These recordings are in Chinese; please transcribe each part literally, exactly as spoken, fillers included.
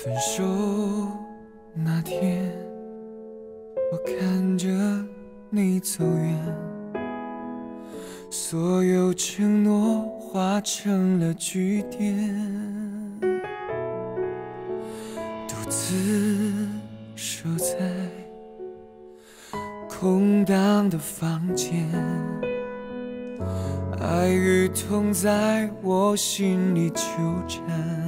分手那天，我看着你走远，所有承诺化成了句点，独自守在空荡的房间，爱与痛在我心里纠缠。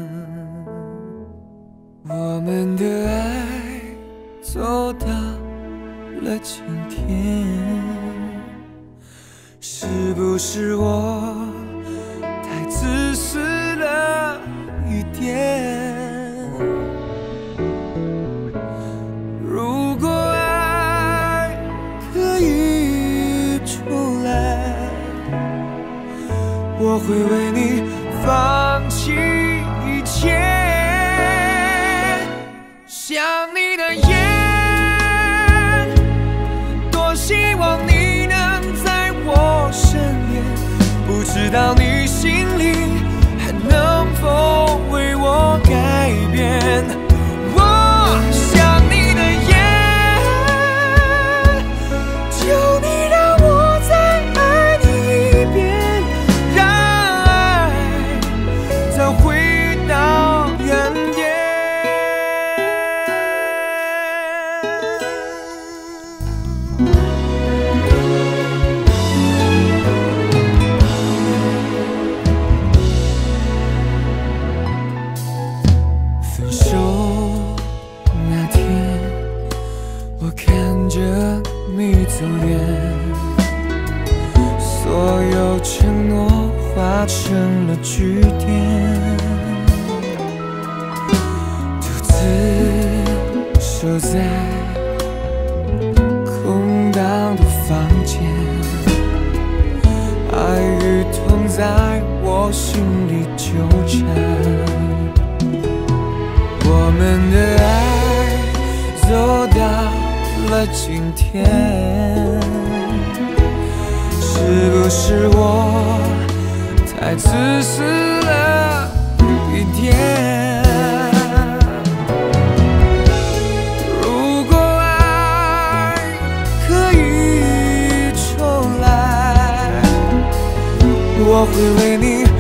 我们的爱走到了今天，是不是我太自私了一点？如果爱可以重来，我会为你放弃一切。想你的眼，多希望你能在我身边，不知道你心里还能否为我改变。我想你的眼，求你让我再爱你一遍，让爱再回到原点。分手那天，我看着你走远，所有承诺化成了句点，独自守在空荡的房间，爱与痛在我心里纠缠。我们的爱走到了今天，是不是我太自私了一点？如果爱可以重来，我会为你